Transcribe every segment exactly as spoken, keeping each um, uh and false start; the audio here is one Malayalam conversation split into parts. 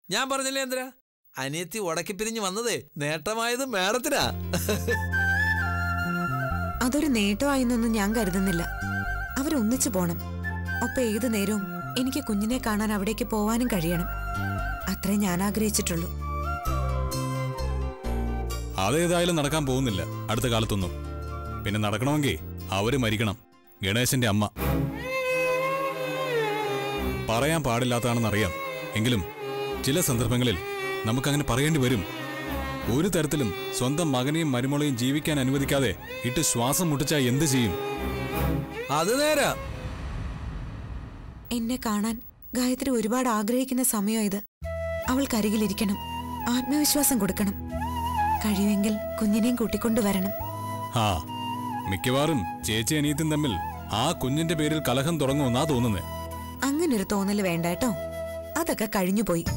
ഞാൻ പറഞ്ഞില്ലേ എന്തിനാ അനിയത്തി ഉടക്കി പിരിഞ്ഞു വന്നതേ നേട്ടമായത് മേഡത്തിനാ. അതൊരു നേട്ടമായെന്നൊന്നും ഞാൻ കരുതുന്നില്ല. അവരൊന്നിച്ചു പോണം. ഒപ്പം ഏതു നേരവും എനിക്ക് കുഞ്ഞിനെ കാണാൻ അവിടേക്ക് പോവാനും കഴിയണം. അത്രേ ഞാൻ ആഗ്രഹിച്ചിട്ടുള്ളൂ. അതേതായാലും നടക്കാൻ പോകുന്നില്ല അടുത്ത കാലത്തൊന്നും. പിന്നെ നടക്കണമെങ്കിൽ അവര് മരിക്കണം. ഗണേശന്റെ അമ്മ പറയാൻ പാടില്ലാത്തതാണെന്നറിയാം. എങ്കിലും ചില സന്ദർഭങ്ങളിൽ നമുക്കങ്ങനെ പറയേണ്ടി വരും. ഒരു തരത്തിലും സ്വന്തം മകനെയും മരുമകളെയും ജീവിക്കാൻ അനുവദിക്കാതെ ഇട്ട് ശ്വാസം മുട്ടിച്ചാൽ എന്ത് ചെയ്യും? അത് നേരാ. എന്നെ കാണാൻ ഗായത്രി ഒരുപാട് ആഗ്രഹിക്കുന്ന സമയം ഇത്. അവൾക്കരികിലിരിക്കണം, ആത്മവിശ്വാസം കൊടുക്കണം. കഴിയുമെങ്കിൽ കുഞ്ഞിനെയും കൂട്ടിക്കൊണ്ടുവരണം. ആ മിക്കവാറും ചേച്ചി അനിയത്തും തമ്മിൽ ആ കുഞ്ഞിന്റെ പേരിൽ കലഹം തുടങ്ങുമെന്നാ തോന്നുന്നേ. അങ്ങനൊരു തോന്നല് വേണ്ട കേട്ടോ. അതൊക്കെ കഴിഞ്ഞുപോയി.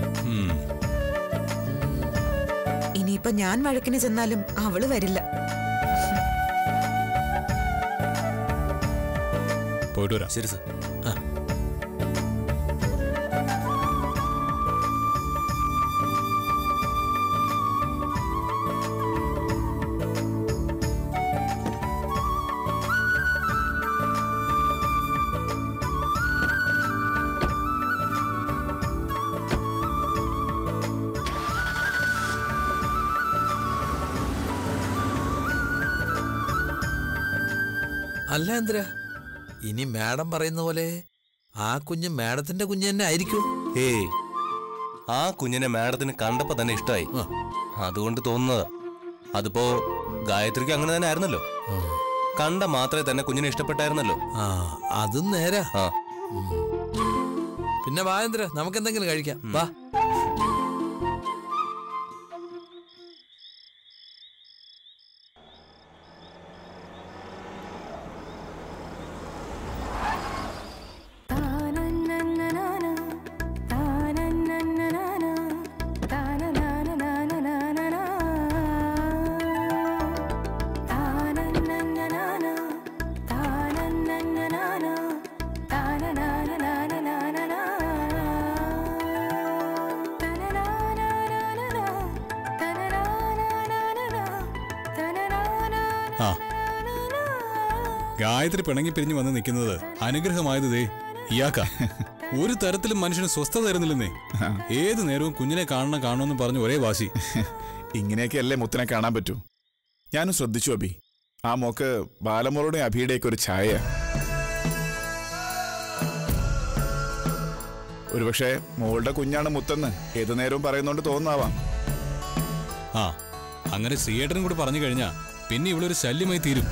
ഇനിയിപ്പൊ ഞാൻ വഴക്കിന് ചെന്നാലും അവള് വരില്ല. പോയിട്ട് വരാം. ശരി സർ. അല്ല എന്തിനാ ഇനി മാഡം പറയുന്ന പോലെ ആ കുഞ്ഞ് മാഡത്തിന്റെ കുഞ്ഞ് തന്നെ ആയിരിക്കും. ഏയ് ആ കുഞ്ഞിനെ മാഡത്തിന് കണ്ടപ്പോ തന്നെ ഇഷ്ടമായി. അതുകൊണ്ട് തോന്നുന്നത്. അതിപ്പോ ഗായത്രിക്ക് അങ്ങനെ തന്നെ ആയിരുന്നല്ലോ. കണ്ട മാത്രമേ തന്നെ കുഞ്ഞിനെ ഇഷ്ടപ്പെട്ടായിരുന്നല്ലോ. ആ അതും നേരാ. ആ പിന്നെ വാ എന്തിനാ നമുക്ക് എന്തെങ്കിലും കഴിക്കാം. വാ. ആ ഗായത്രി പിണങ്ങി പിരിഞ്ഞു വന്ന് നിൽക്കുന്നത് അനുഗ്രഹമായത് ദേ ഇയാക്ക. ഒരു തരത്തിലും മനുഷ്യന് സ്വസ്ഥത തരുന്നില്ലെന്നേ. ഏതു നേരവും കുഞ്ഞിനെ കാണണം കാണണമെന്ന് പറഞ്ഞു ഒരേ വാശി. ഇങ്ങനെയൊക്കെയല്ലേ മുത്തിനെ കാണാൻ പറ്റൂ. ഞാനും ശ്രദ്ധിച്ചു അബി. ആ മോക്ക് ബാലമോളുടെ അഭിയുടെയൊക്കെ ഒരു ഛായ. ഒരുപക്ഷെ മോളുടെ കുഞ്ഞാണ് മുത്തെന്ന് ഏതു നേരവും പറയുന്നോണ്ട് തോന്നാവാം. ആ അങ്ങനെ ശ്രീയേട്ടനും കൂടി പറഞ്ഞു കഴിഞ്ഞാ പിന്നെ ഇവിടെ ഒരു ശല്യമായി തീരും.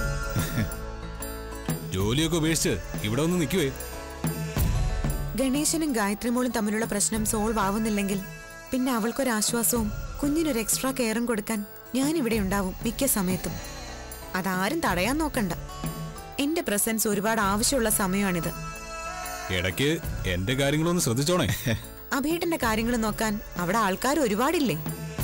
ജോലിയൊക്കെ ഉപേക്ഷിച്ച് ഇവിടെ ഒന്ന് നിൽക്കുവേ. ഗണേശനും ഗായത്രിമോളും തമ്മിലുള്ള പ്രശ്നം സോൾവ് ആവുന്നില്ലെങ്കിൽ പിന്നെ അവൾക്കൊരാശ്വാസവും കുഞ്ഞിനൊരു എക്സ്ട്രാ കെയറും കൊടുക്കാൻ ഞാനിവിടെ ഉണ്ടാവും മിക്ക സമയത്തും. അതാരും തടയാൻ നോക്കണ്ട. എന്റെ പ്രസൻസ് ഒരുപാട് ആവശ്യമുള്ള സമയമാണിത്. ഇടയ്ക്ക് എന്റെ കാര്യങ്ങളൊന്ന് ശ്രദ്ധിച്ചോണേ. അഭിയേട്ടന്റെ കാര്യങ്ങൾ നോക്കാൻ അവിടെ ആൾക്കാർ ഒരുപാടില്ലേ.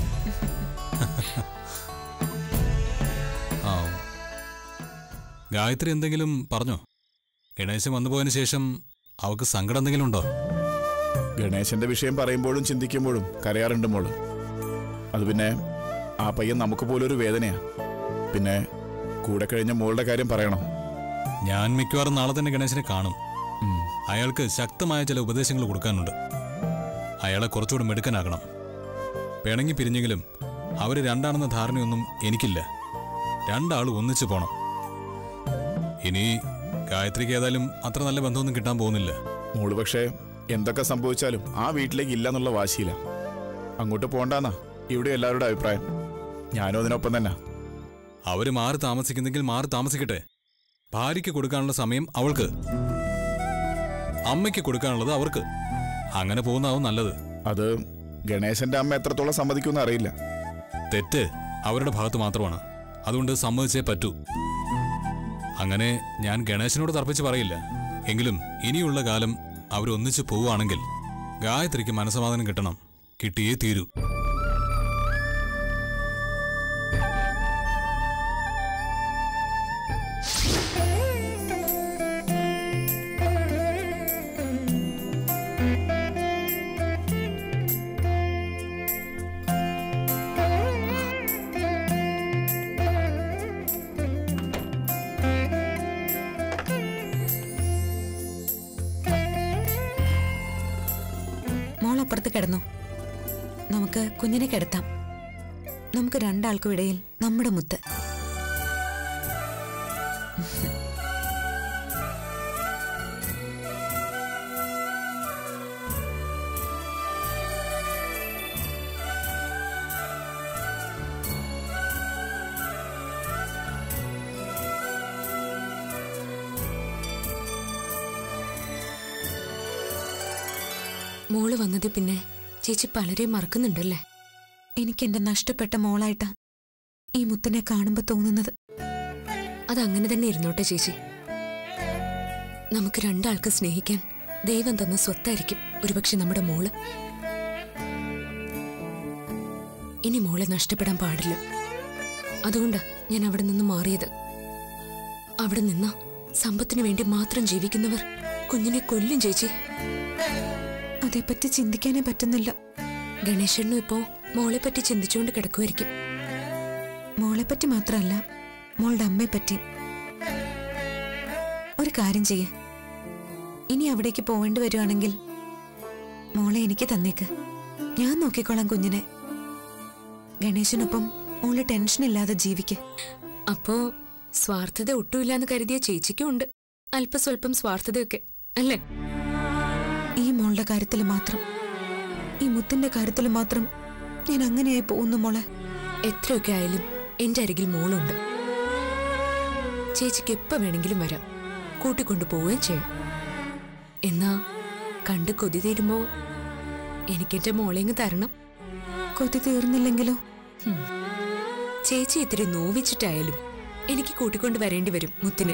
ആ ഗായത്രി എന്തെങ്കിലും പറഞ്ഞോ? ഗണേശൻ വന്നുപോയതിനു ശേഷം അവൾക്ക് സങ്കടം എന്തെങ്കിലും ഉണ്ടോ? ഗണേശന്റെ വിഷയം പറയുമ്പോഴും ചിന്തിക്കുമ്പോഴും കരയാറുണ്ട് മോള്. അത് പിന്നെ ആ പയ്യൻ നമുക്ക് പോലൊരു വേദനയാ. പിന്നെ കൂടെ കഴിഞ്ഞ മോളുടെ കാര്യം പറയണോ? ഞാൻ മിക്കവാറും നാളെ തന്നെ ഗണേശനെ കാണും. അയാൾക്ക് ശക്തമായ ചില ഉപദേശങ്ങൾ കൊടുക്കാനുണ്ട്. അയാളെ കുറച്ചുകൂടി മെടുക്കനാക്കണം. പിണങ്ങി പിരിഞ്ഞെങ്കിലും അവര് രണ്ടാണെന്ന ധാരണയൊന്നും എനിക്കില്ല. രണ്ടാളും ഒന്നിച്ചു പോണം. ഇനി ഗായത്രിക്ക് ഏതായാലും അത്ര നല്ല ബന്ധമൊന്നും കിട്ടാൻ പോകുന്നില്ല. മോള് പക്ഷേ എന്തൊക്കെ സംഭവിച്ചാലും ആ വീട്ടിലേക്ക് ഇല്ലെന്നുള്ള വാശിയില്ല. അങ്ങോട്ട് പോണ്ടാന്നാ ഇവിടെ എല്ലാവരുടെ അഭിപ്രായം. ഞാനും അതിനൊപ്പം തന്നെ. അവര് മാറി താമസിക്കുന്നെങ്കിൽ മാറി താമസിക്കട്ടെ. ഭാര്യയ്ക്ക് കൊടുക്കാനുള്ള സമയം അവൾക്ക്, അമ്മയ്ക്ക് കൊടുക്കാനുള്ളത് അവർക്ക്. അങ്ങനെ പോകുന്നതാവും നല്ലത്. അത് ഗണേശന്റെ അമ്മ എത്രത്തോളം സമ്മതിക്കുമെന്ന് അറിയില്ല. തെറ്റ് അവരുടെ ഭാഗത്ത് മാത്രമാണ്. അതുകൊണ്ട് സമ്മതിച്ചേ പറ്റൂ. അങ്ങനെ ഞാൻ ഗണേശനോട് തർപ്പിച്ച് പറയില്ല. എങ്കിലും ഇനിയുള്ള കാലം അവരൊന്നിച്ച് പോവുകയാണെങ്കിൽ ഗായത്രിക്ക് മനസ്സമാധാനം കിട്ടണം. കിട്ടിയേ തീരൂ. അപ്പുറത്ത് കിടന്നു. നമുക്ക് കുഞ്ഞിനെ കിടത്താം. നമുക്ക് രണ്ടാൾക്കും ഇടയിൽ നമ്മുടെ മുത്ത്. മോള് വന്നത് പിന്നെ ചേച്ചി പലരെയും മറക്കുന്നുണ്ടല്ലേ? എനിക്ക് എന്റെ നഷ്ടപ്പെട്ട മോളായിട്ടാ ഈ മുത്തിനെ കാണുമ്പോ തോന്നുന്നത്. അതങ്ങനെ തന്നെ ഇരുന്നോട്ടെ ചേച്ചി. നമുക്ക് രണ്ടാൾക്ക് സ്നേഹിക്കാൻ ദൈവം തന്ന സ്വത്തായിരിക്കും ഒരുപക്ഷെ നമ്മുടെ മോള്. ഇനി മോളെ നഷ്ടപ്പെടാൻ പാടില്ല. അതുകൊണ്ടാ ഞാൻ അവിടെ നിന്ന് മാറിയത്. അവിടെ നിന്ന് സമ്പത്തിനു വേണ്ടി മാത്രം ജീവിക്കുന്നവർ കുഞ്ഞിനെ കൊല്ലും ചേച്ചി. അതേപ്പറ്റി ചിന്തിക്കാനേ പറ്റുന്നില്ല. ഗണേശനും ഇപ്പോ മോളെ പറ്റി ചിന്തിച്ചുകൊണ്ട് കിടക്കുമായിരിക്കും. മോളെപ്പറ്റി മാത്രമല്ല, മോളുടെ അമ്മയെപ്പറ്റി. ഒരു കാര്യം ചെയ്യ, ഇനി അവിടേക്ക് പോവേണ്ടി വരുവാണെങ്കിൽ മോളെ എനിക്ക് തന്നേക്ക്. ഞാൻ നോക്കിക്കോളാം കുഞ്ഞിനെ. ഗണേശനൊപ്പം മോള് ടെൻഷനില്ലാതെ ജീവിക്ക്. അപ്പോ സ്വാർത്ഥത ഒട്ടുമില്ലാന്ന് കരുതിയ ചേച്ചിക്കും ഉണ്ട് അല്പസ്വല്പം സ്വാർത്ഥതയൊക്കെ അല്ലേ? ഈ മോളുടെ കാര്യത്തിൽ മാത്രം, ഈ മുത്തിന്റെ കാര്യത്തിൽ മാത്രം ഞാൻ അങ്ങനെയായി പോകുന്നു മോളെ. എത്രയൊക്കെ ആയാലും എന്റെ അരികിൽ മോളുണ്ട്. ചേച്ചിക്ക് എപ്പോ വേണമെങ്കിലും വരാം, കൂട്ടിക്കൊണ്ടു പോവുകയും ചെയ്യും. എന്നാ കണ്ട് കൊതി തീരുമ്പോ എനിക്കെന്റെ മോളെങ്ങ് തരണം. കൊതി തീർന്നില്ലെങ്കിലോ? ചേച്ചി ഇത്തിരി നോവിച്ചിട്ടായാലും എനിക്ക് കൂട്ടിക്കൊണ്ട് വരേണ്ടി വരും മുത്തിന്.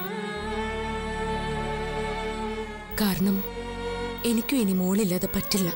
കാരണം എനിക്കും ഇനി മോളില്ലാതെ പറ്റില്ല.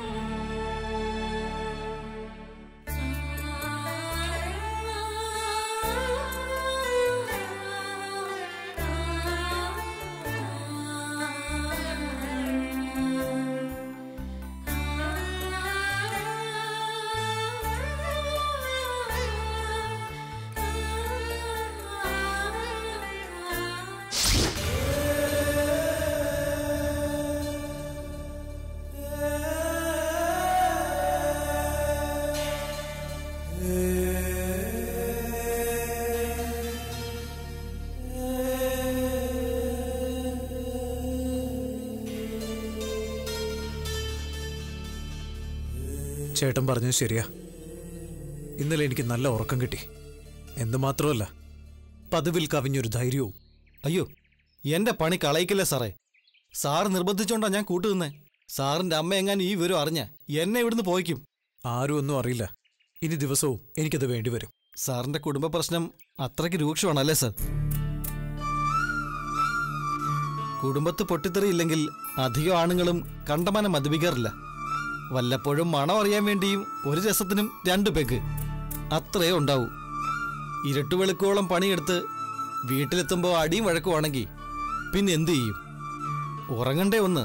ചേട്ടൻ പറഞ്ഞത് ശരിയാ. ഇന്നലെ എനിക്ക് നല്ല ഉറക്കം കിട്ടി. എന്തുമാത്രമല്ല, പതിവിൽ കവിഞ്ഞൊരു ധൈര്യവും. അയ്യോ, എന്റെ പണി കളയിക്കില്ല സാറേ. സാറ് നിർബന്ധിച്ചോണ്ടാ ഞാൻ കൂട്ടുനിന്നേ. സാറിന്റെ അമ്മ എങ്ങാനും ഈ വിവരം അറിഞ്ഞ എന്നെ ഇവിടുന്ന് പോയിക്കും. ആരും ഒന്നും അറിയില്ല. ഇനി ദിവസവും എനിക്കത് വേണ്ടിവരും. സാറിന്റെ കുടുംബ പ്രശ്നം അത്രയ്ക്ക് രൂക്ഷമാണല്ലേ സാർ? കുടുംബത്ത് പൊട്ടിത്തെറിയില്ലെങ്കിൽ അധികം ആണുങ്ങളും കണ്ടമാനം മദ്യപിക്കാറില്ല. വല്ലപ്പോഴും മണം അറിയാൻ വേണ്ടിയും ഒരു രസത്തിനും രണ്ടു പെഗ്, അത്രയേ ഉണ്ടാവൂ. ഇരുട്ടുവെളുക്കോളം പണിയെടുത്ത് വീട്ടിലെത്തുമ്പോൾ അടിയും വഴക്കുവാണെങ്കിൽ പിന്നെ എന്തു ചെയ്യും? ഉറങ്ങണ്ടേ ഒന്ന്?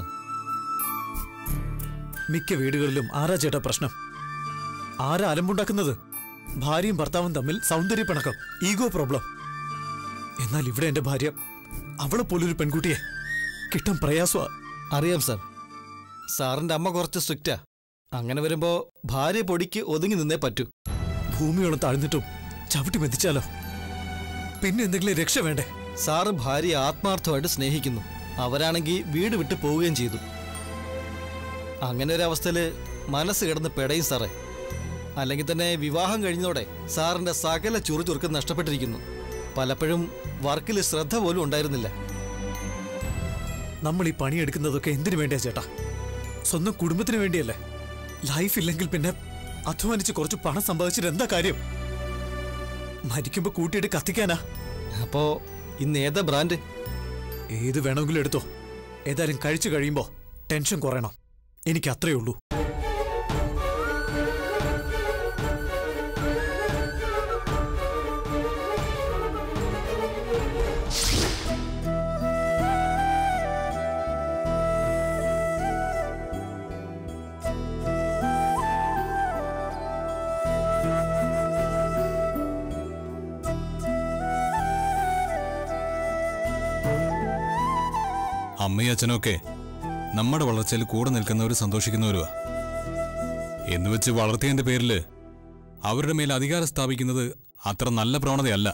മിക്ക വീടുകളിലും ആരാ ചേട്ടാ പ്രശ്നം? ആരാ അലമ്പുണ്ടാക്കുന്നത്? ഭാര്യയും ഭർത്താവും തമ്മിൽ സൗന്ദര്യപ്പിണക്കം, ഈഗോ പ്രോബ്ലം. എന്നാൽ ഇവിടെ എന്റെ ഭാര്യ, അവളെ പോലൊരു പെൺകുട്ടിയെ കിട്ടാൻ പ്രയാസമാ. അറിയാം സാർ, സാറിന്റെ അമ്മ കുറച്ച് സ്ട്രിക്റ്റാ. അങ്ങനെ വരുമ്പോ ഭാര്യ പൊടിക്ക് ഒതുങ്ങി നിന്നേ പറ്റൂ. ഭൂമിയോളം താഴ്ന്നിട്ടും ചവിട്ടി മെതിച്ചാലോ? പിന്നെ എന്തെങ്കിലും രക്ഷ വേണ്ടേ? സാറ് ഭാര്യയെ ആത്മാർത്ഥമായിട്ട് സ്നേഹിക്കുന്നു. അവരാണെങ്കിൽ വീട് വിട്ട് പോവുകയും ചെയ്തു. അങ്ങനെ ഒരു അവസ്ഥയില് മനസ്സ് കിടന്ന് പെടയും സാറേ. അല്ലെങ്കിൽ തന്നെ വിവാഹം കഴിഞ്ഞതോടെ സാറിന്റെ സകല ചുറുചുറുക്കം നഷ്ടപ്പെട്ടിരിക്കുന്നു. പലപ്പോഴും വർക്കിൽ ശ്രദ്ധ പോലും ഉണ്ടായിരുന്നില്ല. നമ്മൾ ഈ പണിയെടുക്കുന്നതൊക്കെ എന്തിനു വേണ്ടിയാ ചേട്ടാ? സ്വന്തം കുടുംബത്തിന് വേണ്ടിയല്ലേ? ലൈഫ് ഇല്ലെങ്കിൽ പിന്നെ അധ്വാനിച്ച് കുറച്ച് പണം സമ്പാദിച്ചിട്ട് എന്താ കാര്യം? മരിക്കുമ്പോ കൂട്ടിയിട്ട് കത്തിക്കാനാ. അപ്പോ ഇന്ന് ഏതാ ബ്രാൻഡ്? ഏത് വേണമെങ്കിലും എടുത്തോ. ഏതായാലും കഴിച്ചു കഴിയുമ്പോ ടെൻഷൻ കുറയണം. എനിക്ക് അത്രയേ ഉള്ളൂ. അമ്മയും അച്ഛനൊക്കെ നമ്മുടെ വളർച്ചയിൽ കൂടെ നിൽക്കുന്നവർ സന്തോഷിക്കുന്നവരുവാ. എന്നുവെച്ച് വളർത്തിയതിന്റെ പേരില് അവരുടെ മേൽ അധികാരം സ്ഥാപിക്കുന്നത് അത്ര നല്ല പ്രവണതയല്ല.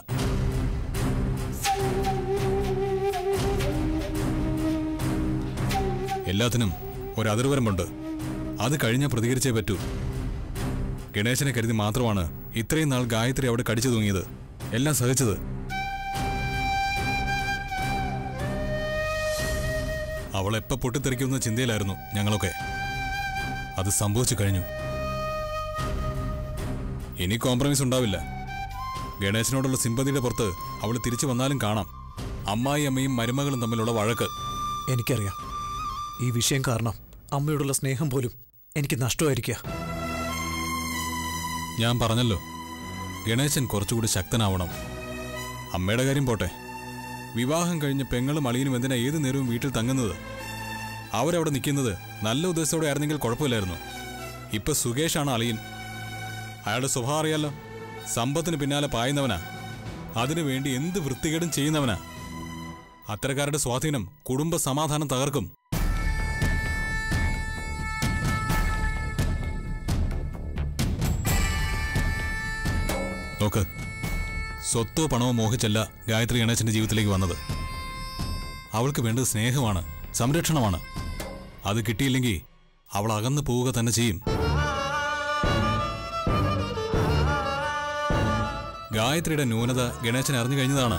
എല്ലാത്തിനും ഒരു അതിർവരമ്പുണ്ട്. അത് കഴിഞ്ഞാൽ പ്രതികരിച്ചേ പറ്റൂ. ഗണേശനെ കരുതി മാത്രമാണ് ഇത്രയും നാൾ ഗായത്രി അവിടെ കടിച്ചു തൂങ്ങിയത്, എല്ലാം സഹിച്ചത്. അവൾ എപ്പോ പൊട്ടിത്തെറിക്കുന്ന ചിന്തയിലായിരുന്നു ഞങ്ങളൊക്കെ. അത് സംഭവിച്ചു കഴിഞ്ഞു. ഇനി കോംപ്രമൈസ് ഉണ്ടാവില്ല. ഗണേശനോടുള്ള സിമ്പതിയുടെ പുറത്ത് അവൾ തിരിച്ചു വന്നാലും കാണാം അമ്മായി അമ്മയും മരുമകളും തമ്മിലുള്ള വഴക്ക്. എനിക്കറിയാം, ഈ വിഷയം കാരണം അമ്മയോടുള്ള സ്നേഹം പോലും എനിക്ക് നഷ്ടമായിരിക്കുക. ഞാൻ പറഞ്ഞല്ലോ, ഗണേശൻ കുറച്ചുകൂടി ശക്തനാവണം. അമ്മയുടെ കാര്യം പോട്ടെ, വിവാഹം കഴിഞ്ഞ് പെങ്ങളും അളിയനും എന്തിനാ ഏത് നേരവും വീട്ടിൽ തങ്ങുന്നത്? അവരവിടെ നിൽക്കുന്നത് നല്ല ഉദ്ദേശത്തോടെ ആയിരുന്നെങ്കിൽ കുഴപ്പമില്ലായിരുന്നു. ഇപ്പൊ സുകേഷാണ് അളിയൻ. അയാളുടെ സ്വഭാവം അറിയാലോ, സമ്പത്തിന് പിന്നാലെ പായുന്നവനാ, അതിനു വേണ്ടി എന്ത് വൃത്തികേടും ചെയ്യുന്നവനാ. അത്തരക്കാരുടെ സ്വാധീനം കുടുംബ സമാധാനം തകർക്കും. നോക്ക്, സ്വത്തോ പണമോ മോഹിച്ചല്ല ഗായത്രി ഗണേശന്റെ ജീവിതത്തിലേക്ക് വന്നത്. അവൾക്ക് വേണ്ടത് സ്നേഹമാണ്, സംരക്ഷണമാണ്. അത് കിട്ടിയില്ലെങ്കിൽ അവൾ അകന്നു പോവുക തന്നെ ചെയ്യും. ഗായത്രിയുടെ ന്യൂനത ഗണേശൻ അറിഞ്ഞു കഴിഞ്ഞതാണ്.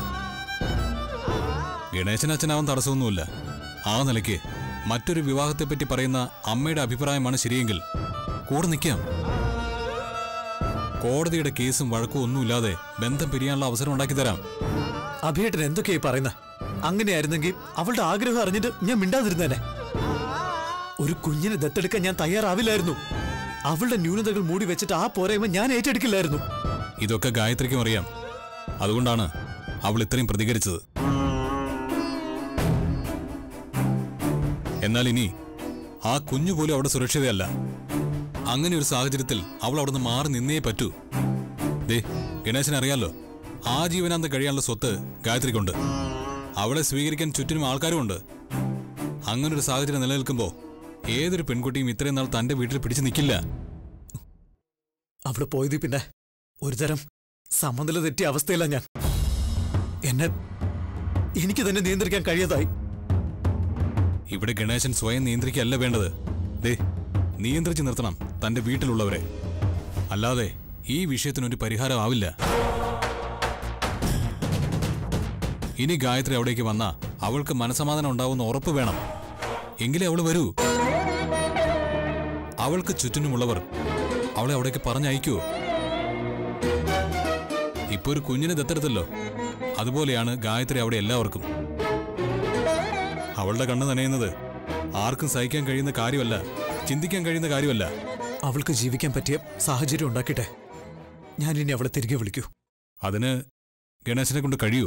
ഗണേശൻ അച്ഛനാവാൻ തടസ്സമൊന്നുമില്ല. ആ നിലയ്ക്ക് മറ്റൊരു വിവാഹത്തെപ്പറ്റി പറയുന്ന അമ്മയുടെ അഭിപ്രായമാണ് ശരിയെങ്കിൽ കൂടെ നിൽക്കാം. കോടതിയുടെ കേസും വഴക്കും ഒന്നുമില്ലാതെ ബന്ധം പിരിയാനുള്ള അവസരം ഉണ്ടാക്കി തരാം. അഭിയേട്ടൻ എന്തൊക്കെയായി പറയുന്നത്? അങ്ങനെയായിരുന്നെങ്കിൽ അവളുടെ ആഗ്രഹം അറിഞ്ഞിട്ട് ഞാൻ മിണ്ടാതിരുന്നേനെ. ഒരു കുഞ്ഞിനെ ദത്തെടുക്കാൻ ഞാൻ തയ്യാറാവില്ലായിരുന്നു. അവളുടെ ന്യൂനതകൾ മൂടി വെച്ചിട്ട് ആ പോരായ്മ ഞാൻ ഏറ്റെടുക്കില്ലായിരുന്നു. ഇതൊക്കെ ഗായത്രിക്കും അറിയാം. അതുകൊണ്ടാണ് അവൾ ഇത്രയും പ്രതികരിച്ചത്. എന്നാൽ ഇനി ആ കുഞ്ഞുപോലും അവിടെ സുരക്ഷിതയല്ല. അങ്ങനെ ഒരു സാഹചര്യത്തിൽ അവൾ അവിടുന്ന് മാറി നിന്നേ പറ്റൂ. ദേ, ഗണേശൻ അറിയാലോ, ആ ജീവനാന്തം കഴിയാനുള്ള സ്വത്ത് ഗായത്രിക്കുണ്ട്. അവളെ സ്വീകരിക്കാൻ ചുറ്റിനും ആൾക്കാരുമുണ്ട്. അങ്ങനൊരു സാഹചര്യം നിലനിൽക്കുമ്പോൾ ഏതൊരു പെൺകുട്ടിയും ഇത്രയും നാൾ തന്റെ വീട്ടിൽ പിടിച്ചു നിൽക്കില്ല. അവിടെ പോയത് പിന്നെ ഒരുതരം സമനില തെറ്റിയ അവസ്ഥയില്ല ഞാൻ. എന്നെ എനിക്ക് തന്നെ നിയന്ത്രിക്കാൻ കഴിയാതായി. ഇവിടെ ഗണേശൻ സ്വയം നിയന്ത്രിക്കല്ല വേണ്ടത്. ദേ, നിയന്ത്രിച്ചു നിർത്തണം തന്റെ വീട്ടിലുള്ളവരെ. അല്ലാതെ ഈ വിഷയത്തിനൊരു പരിഹാരമാവില്ല. ഇനി ഗായത്രി അവിടേക്ക് വന്നാ അവൾക്ക് മനസമാധാനം ഉണ്ടാവുന്ന ഉറപ്പ് വേണം. എങ്കിലേ അവള് വരൂ. അവൾക്ക് ചുറ്റിനുമുള്ളവർ അവളെ അവിടേക്ക് പറഞ്ഞയക്കൂ. ഇപ്പൊ ഒരു കുഞ്ഞിനെ ദത്തെടുത്തല്ലോ, അതുപോലെയാണ് ഗായത്രി അവിടെ എല്ലാവർക്കും. അവളുടെ കണ്ണ് നനയുന്നത് ആർക്കും സഹിക്കാൻ കഴിയുന്ന കാര്യമല്ല, ചിന്തിക്കാൻ കഴിയുന്ന കാര്യമല്ല. അവൾക്ക് ജീവിക്കാൻ പറ്റിയ സാഹചര്യം ഉണ്ടാക്കിട്ടെ ഞാൻ ഇനി അവളെ തിരികെ വിളിക്കൂ. അതിന് ഗണേശനെ കൊണ്ട് കഴിയൂ?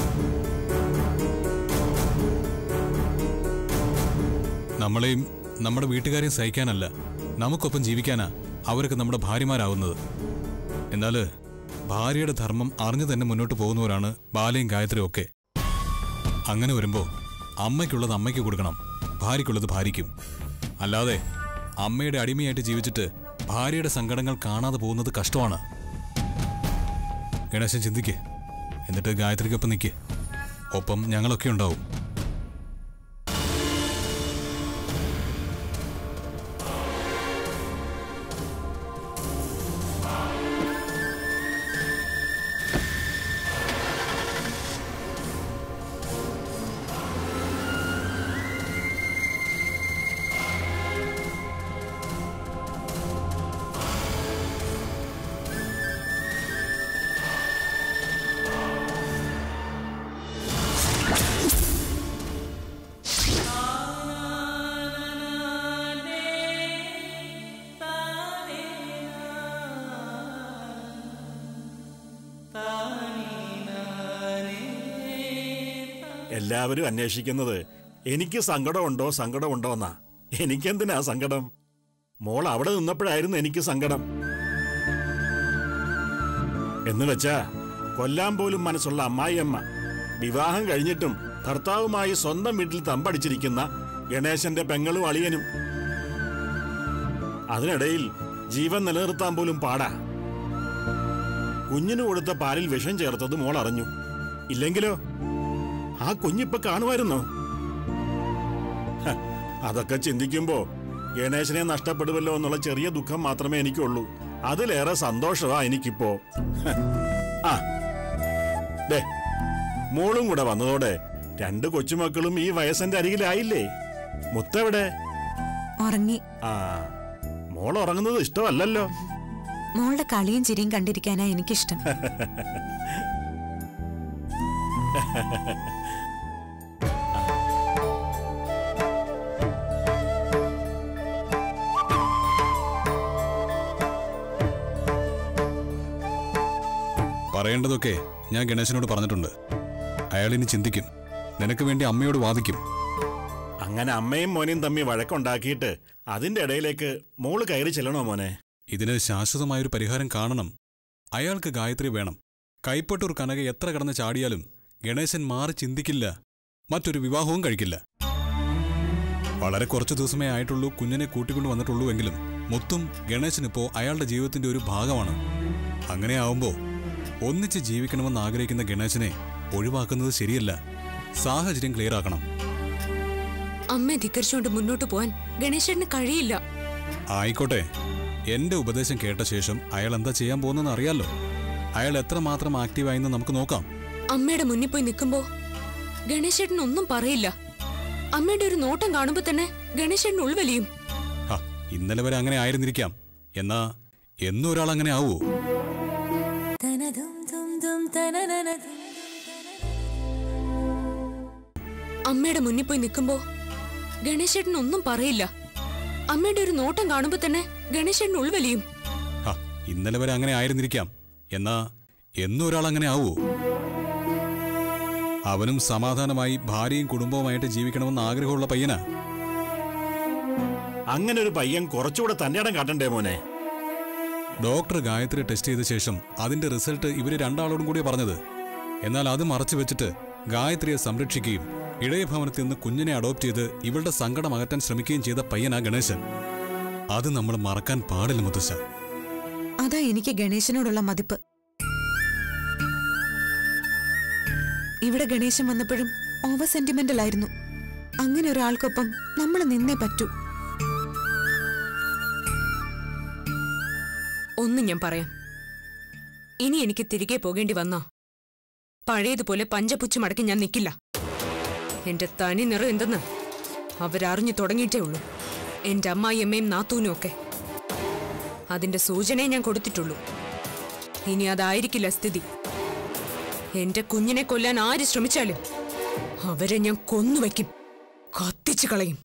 നമ്മളെയും നമ്മുടെ വീട്ടുകാരെയും സഹിക്കാനല്ല, നമുക്കൊപ്പം ജീവിക്കാനാ അവരൊക്കെ നമ്മുടെ ഭാര്യമാരാവുന്നത്. എന്നാൽ ഭാര്യയുടെ ധർമ്മം അറിഞ്ഞു തന്നെ മുന്നോട്ട് പോകുന്നവരാണ് ബാലയും ഗായത്രിയും ഒക്കെ. അങ്ങനെ വരുമ്പോൾ അമ്മയ്ക്കുള്ളത് അമ്മയ്ക്ക് കൊടുക്കണം, ഭാര്യയ്ക്കുള്ളത് ഭാര്യയ്ക്കും. അല്ലാതെ അമ്മയുടെ അടിമയായിട്ട് ജീവിച്ചിട്ട് ഭാര്യയുടെ സങ്കടങ്ങൾ കാണാതെ പോകുന്നത് കഷ്ടമാണ്. ഗണേശൻ ചിന്തിക്ക്, എന്നിട്ട് ഗായത്രിക്കൊപ്പം നിൽക്ക്. ഒപ്പം ഞങ്ങളൊക്കെ ഉണ്ടാവും. എല്ലാവരും അന്വേഷിക്കുന്നത് എനിക്ക് സങ്കടമുണ്ടോ സങ്കടമുണ്ടോ എന്നാ. എനിക്കെന്തിനാ സങ്കടം? മോൾ അവിടെ നിന്നപ്പോഴായിരുന്നു എനിക്ക് സങ്കടം. എന്ന് വെച്ചാ കൊല്ലാൻ പോലും മനസ്സുള്ള അമ്മായിയമ്മ, വിവാഹം കഴിഞ്ഞിട്ടും ഭർത്താവുമായി സ്വന്തം വീട്ടിൽ തമ്പടിച്ചിരിക്കുന്ന ഗണേശന്റെ പെങ്ങളും അളിയനും. അതിനിടയിൽ ജീവൻ നിലനിർത്താൻ പോലും പാടാ. കുഞ്ഞിന് കൊടുത്ത പാലിൽ വിഷം ചേർത്തത് മോൾ അറിഞ്ഞു. ഇല്ലെങ്കിലോ ആ കുഞ്ഞിപ്പൊ കാണുമായിരുന്നോ? അതൊക്കെ ചിന്തിക്കുമ്പോ ഗണേശനെ നഷ്ടപ്പെടുമല്ലോ എന്നുള്ള ചെറിയ ദുഃഖം മാത്രമേ എനിക്കുള്ളൂ. അതിലേറെ സന്തോഷമാ എനിക്കിപ്പോ. ആ ദേ, മോളും കൂടെ വന്നതോടെ രണ്ട് കൊച്ചുമക്കളും ഈ വയസ്സിന്റെ അരികിലായില്ലേ. മുത്തെവിടെ? ഉറങ്ങി. ആ, മോൾ ഉറങ്ങുന്നത് ഇഷ്ടമല്ലല്ലോ. മോളുടെ കളിയും ചിരിയും കണ്ടിരിക്കാനാ എനിക്കിഷ്ടം. പറയേണ്ടതൊക്കെ ഞാൻ ഗണേശനോട് പറഞ്ഞിട്ടുണ്ട്. അയാളിനി ചിന്തിക്കും, നിനക്ക് വേണ്ടി അമ്മയോട് വാദിക്കും. അങ്ങനെ അമ്മയും മോനെയും തമ്മിൽ വഴക്കുണ്ടാക്കിയിട്ട് അതിന്റെ ഇടയിലേക്ക് മോള് കയറി ചെല്ലണോ മോനെ? ഇതിന് ശാശ്വതമായൊരു പരിഹാരം കാണണം. അയാൾക്ക് ഗായത്രി വേണം. കൈപ്പട്ടൂർ കനക എത്ര കടന്ന് ചാടിയാലും ഗണേശൻ മാറി ചിന്തിക്കില്ല, മറ്റൊരു വിവാഹവും കഴിക്കില്ല. വളരെ കുറച്ചു ദിവസമേ ആയിട്ടുള്ളൂ കുഞ്ഞിനെ കൂട്ടിക്കൊണ്ടു വന്നിട്ടുള്ളൂ എങ്കിലും മുത്തും ഗണേശനിപ്പോ അയാളുടെ ജീവിതത്തിന്റെ ഒരു ഭാഗമാണ്. അങ്ങനെയാവുമ്പോ ഒന്നിച്ച് ജീവിക്കണമെന്ന് ആഗ്രഹിക്കുന്ന ഗണേശനെ ഒഴിവാക്കുന്നത് ശരിയല്ല. സാഹചര്യം ക്ലിയർ ആക്കണം. അമ്മയെ ധിക്കരിച്ചുകൊണ്ട് മുന്നോട്ട് പോവാൻ ഗണേശന് കഴിയില്ല. ആയിക്കോട്ടെ, എന്റെ ഉപദേശം കേട്ട ശേഷം അയാൾ എന്താ ചെയ്യാൻ പോകുന്നെന്ന് അറിയാലോ. അയാൾ എത്രമാത്രം ആക്റ്റീവായെന്ന് നമുക്ക് നോക്കാം. അമ്മയുടെ മുന്നിൽ പോയി നിൽക്കുമ്പോ ഗണേശേട്ടൻ ഒന്നും പറയില്ല. അമ്മയുടെ ഒരു നോട്ടം കാണുമ്പോ തന്നെ ഗണേശേട്ടൻ ഉൾവലിയും. ഇന്നലെ വരെ അങ്ങനെ ആയിരുന്നിരിക്കാം, എന്നാ എന്നും ഒരാൾ അങ്ങനെ ആവോ? അമ്മയുടെ മുന്നിൽ പോയി നിൽക്കുമ്പോ ഗണേശേട്ടൻ ഒന്നും പറയില്ല. അമ്മയുടെ ഒരു നോട്ടം കാണുമ്പോ തന്നെ ഗണേശേട്ടൻ ഉൾവലിയും. ഇന്നലെ വരെ അങ്ങനെ ആയിരുന്നിരിക്കാം, എന്നാ എന്നും ഒരാൾ അങ്ങനെ ആവോ? അവനും സമാധാനമായി ഭാര്യയും കുടുംബവുമായിട്ട് ജീവിക്കണമെന്ന് ആഗ്രഹമുള്ള പയ്യനാ. അങ്ങനെ ഒരു പയ്യൻ കുറച്ചുകൂടെ തന്നെയിടം കാട്ടണ്ടേ മോനെ? ഡോക്ടർ ഗായത്രി ടെസ്റ്റ് ചെയ്ത ശേഷം അതിന്റെ റിസൾട്ട് ഇവര് രണ്ടാളോടും കൂടിയാ പറഞ്ഞത്. എന്നാൽ അത് മറച്ചു വെച്ചിട്ട് ഗായത്രിയെ സംരക്ഷിക്കുകയും ഇടയ ഭവനത്തിൽ നിന്ന് കുഞ്ഞിനെ അഡോപ്റ്റ് ചെയ്ത് ഇവളുടെ സങ്കടം അകറ്റാൻ ശ്രമിക്കുകയും ചെയ്ത പയ്യനാ ഗണേശൻ. അത് നമ്മൾ മറക്കാൻ പാടില്ല മുത്തശ്ശ. അതാ എനിക്ക് ഗണേശനോടുള്ള മതിപ്പ്. ഇവിടെ ഗണേശൻ വന്നപ്പോഴും ഓവർ സെന്റിമെന്റൽ ആയിരുന്നു. അങ്ങനെ ഒരാൾക്കൊപ്പം നമ്മൾ നിന്നേ പറ്റൂ. ഒന്നും ഞാൻ പറയാം. ഇനി എനിക്ക് തിരികെ പോകേണ്ടി വന്നാ പഴയതുപോലെ പഞ്ചപുച്ചു മടക്കി ഞാൻ നിൽക്കില്ല. എന്റെ തനി നിറം എന്തെന്ന് അവരറിഞ്ഞു തുടങ്ങിയിട്ടേ ഉള്ളൂ. എന്റെ അമ്മായിയമ്മയും നാത്തൂനും ഒക്കെ അതിന്റെ സൂചനയെ ഞാൻ കൊടുത്തിട്ടുള്ളൂ. ഇനി അതായിരിക്കില്ല സ്ഥിതി. എന്റെ കുഞ്ഞിനെ കൊല്ലാൻ ആര് ശ്രമിച്ചാലും അവരെ ഞാൻ കൊന്നുവയ്ക്കും, കത്തിച്ചു കളയും.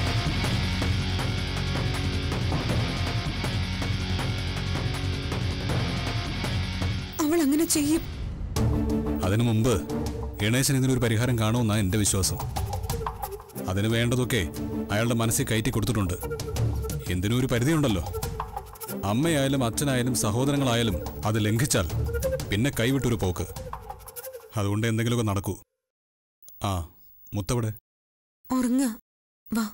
അവൾ അങ്ങനെ ചെയ്യും. അതിനു മുമ്പ് ഗണേശൻ ഇതിനൊരു പരിഹാരം കാണുമെന്നാണ് എന്റെ വിശ്വാസം. അതിന് വേണ്ടതൊക്കെ അയാളുടെ മനസ്സിൽ കയറ്റി കൊടുത്തിട്ടുണ്ട്. എന്തിനും ഒരു പരിധിയുണ്ടല്ലോ. അമ്മയായാലും അച്ഛനായാലും സഹോദരങ്ങളായാലും അത് ലംഘിച്ചാൽ പിന്നെ കൈവിട്ടൊരു പോക്ക്. അതുകൊണ്ട് എന്തെങ്കിലുമൊക്കെ നടക്കൂ. ആ, മുത്തവിടെ ഉറങ്ങ വാ.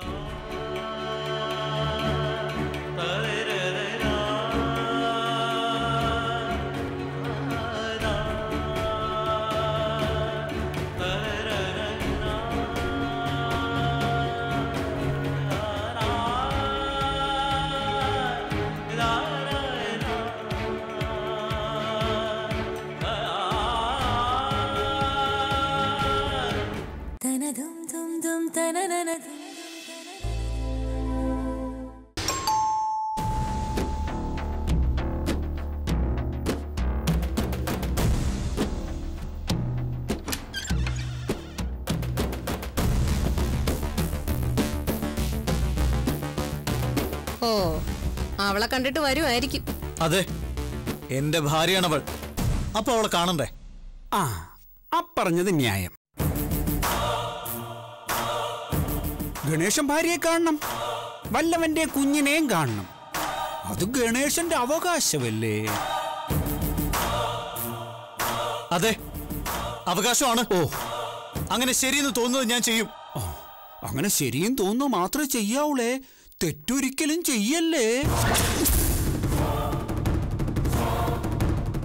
ഓ, അവളെ കണ്ടിട്ട് വരുമായിരിക്കും. അതെ, എന്റെ ഭാര്യയാണവൾ. അപ്പൊ അവളെ കാണണ്ടേ? ആ, അപ്പറഞ്ഞത് ന്യായം. ഗണേശൻ ഭാര്യയെ കാണണം, വല്ലവന്റെ കുഞ്ഞിനെയും കാണണം. അത് ഗണേശന്റെ അവകാശമല്ലേ? അതെ, അവകാശമാണ്. ഓ, അങ്ങനെ ശരിയെന്ന് തോന്നുന്നത് ഞാൻ ചെയ്യും. അങ്ങനെ ശരിയും തോന്നുന്നു മാത്രമേ ചെയ്യാവൂളേ. തെറ്റൊരിക്കലും ചെയ്യല്ലേ.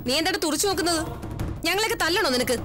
നീ എന്താണ് തുറച്ചു നോക്കുന്നത്? ഞങ്ങളൊക്കെ തല്ലണോ നിനക്ക്?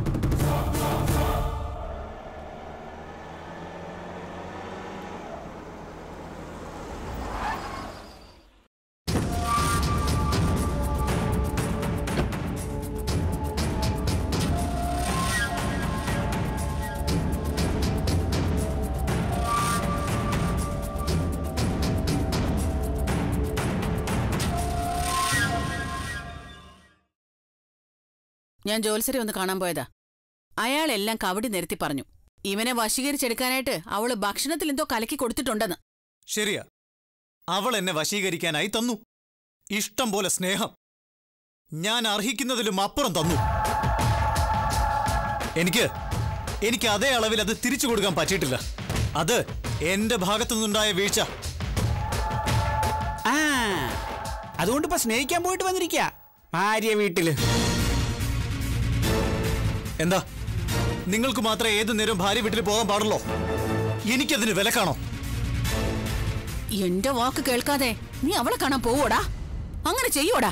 ഞാൻ ജോത്സരെ ഒന്ന് കാണാൻ പോയതാ. അയാളെല്ലാം കവടി നിരത്തി പറഞ്ഞു. ഇവനെ വശീകരിച്ചെടുക്കാനായിട്ട് അവള് ഭക്ഷണത്തിൽ എന്തോ കലക്കി കൊടുത്തിട്ടുണ്ടെന്ന്. ശരിയാ, അവൾ എന്നെ വശീകരിക്കാനായി തന്നു. ഇഷ്ടം പോലെ സ്നേഹം ഞാൻ അർഹിക്കുന്നതിലും അപ്പുറം തന്നു. എനിക്ക് എനിക്ക് അതേ അളവിൽ അത് തിരിച്ചു കൊടുക്കാൻ പറ്റിയിട്ടില്ല. അത് എന്റെ ഭാഗത്തുനിന്നുണ്ടായ വീഴ്ച. ആ അതുകൊണ്ട് ഇപ്പൊ സ്നേഹിക്കാൻ പോയിട്ട് വന്നിരിക്ക ഭാര്യ വീട്ടില്. എന്താ, നിങ്ങൾക്ക് മാത്രമേ ഏതു നേരം ഭാര്യ വീട്ടിൽ പോകാൻ പാടുള്ളോ? എനിക്കതിന് വിലക്കാണോ? എന്റെ വാക്ക് കേൾക്കാതെ നീ അവളെ കാണാൻ പോവോടാ? അങ്ങനെ ചെയ്യോടാ?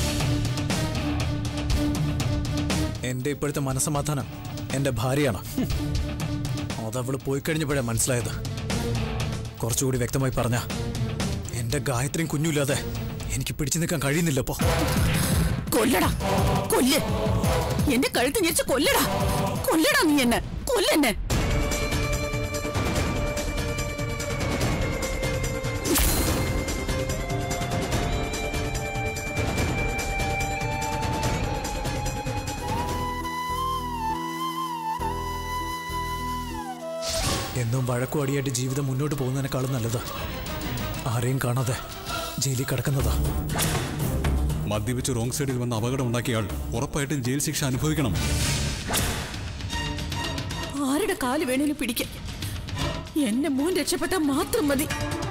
എന്റെ ഇപ്പോഴത്തെ മനസ്സമാധാനം എന്റെ ഭാര്യയാണ്. അതവള് പോയി കഴിഞ്ഞപ്പോഴേ മനസ്സിലായത്. കുറച്ചുകൂടി വ്യക്തമായി പറഞ്ഞ, എന്റെ ഗായത്രിയും കുഞ്ഞുമില്ലാതെ എനിക്ക് പിടിച്ചു നിൽക്കാൻ കഴിയുന്നില്ലപ്പോ. കൊല്ലടാ, കൊല്ല്. എന്റെ കഴുത്ത് ഞെരിച്ച് കൊല്ലടാ, കൊല്ലടാ നീ എന്നെ, കൊല്ലെന്നെ. എന്നും വഴക്കും അടിയായിട്ട് ജീവിതം മുന്നോട്ട് പോകുന്നതിനേക്കാളും നല്ലത് ആരെയും കാണാതെ ജയിലിൽ കിടക്കുന്നതാ. മദ്യപിച്ച് റോങ് സൈഡിൽ വന്ന് അപകടം ഉണ്ടാക്കിയ ആൾ ഉറപ്പായിട്ടും ജയിൽ ശിക്ഷ അനുഭവിക്കണം. ആരുടെ കാല് വേണേലും പിടിക്കാം, എന്നെ മോൻ രക്ഷപ്പെട്ടാൽ മാത്രം മതി.